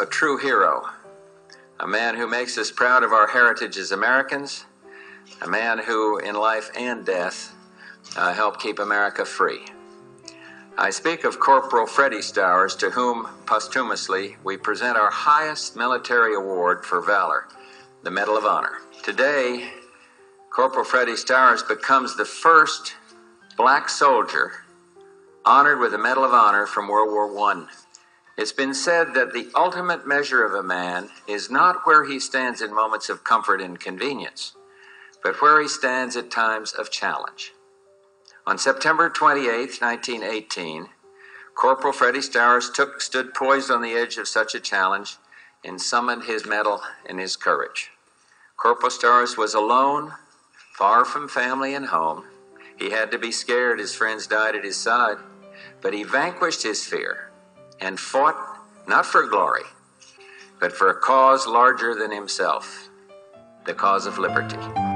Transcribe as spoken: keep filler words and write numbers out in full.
true hero, a man who makes us proud of our heritage as Americans, a man who, in life and death, uh, helped keep America free. I speak of Corporal Freddie Stowers, to whom, posthumously, we present our highest military award for valor, the Medal of Honor. Today, Corporal Freddie Stowers becomes the first black soldier honored with the Medal of Honor from World War One. It's been said that the ultimate measure of a man is not where he stands in moments of comfort and convenience, but where he stands at times of challenge. On September twenty-eighth, nineteen eighteen, Corporal Freddie Stowers took, stood poised on the edge of such a challenge and summoned his mettle and his courage. Corporal Stowers was alone, far from family and home. He had to be scared. His friends died at his side, but he vanquished his fear and fought not for glory, but for a cause larger than himself, the cause of liberty.